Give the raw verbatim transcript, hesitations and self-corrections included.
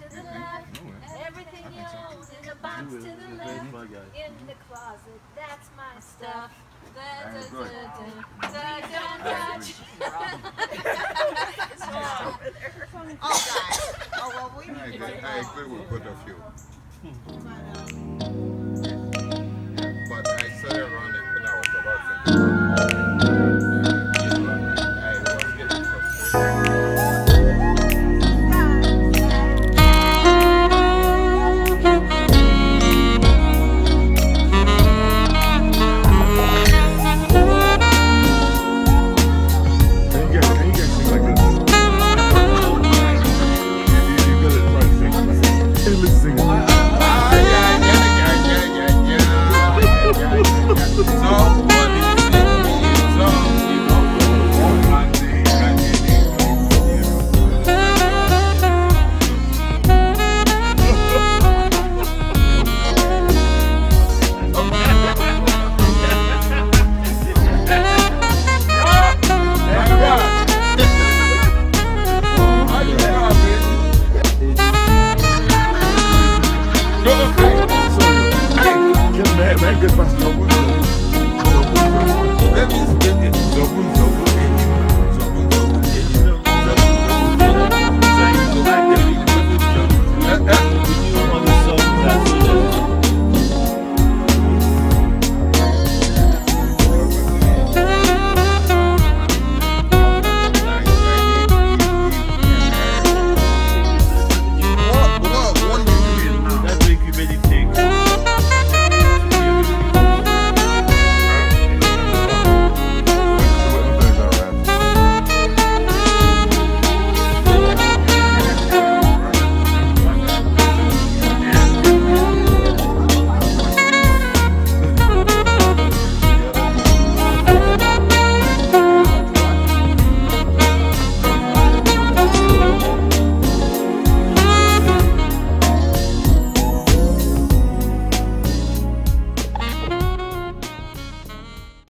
the left, everything you own in the box to the left, in the closet, that's my stuff. Da, da, da, da, da, da, Oh, God. Oh, well, we I need agree, to I agree with both of you. But I saw you running when I was about to. I was getting frustrated. Sing it.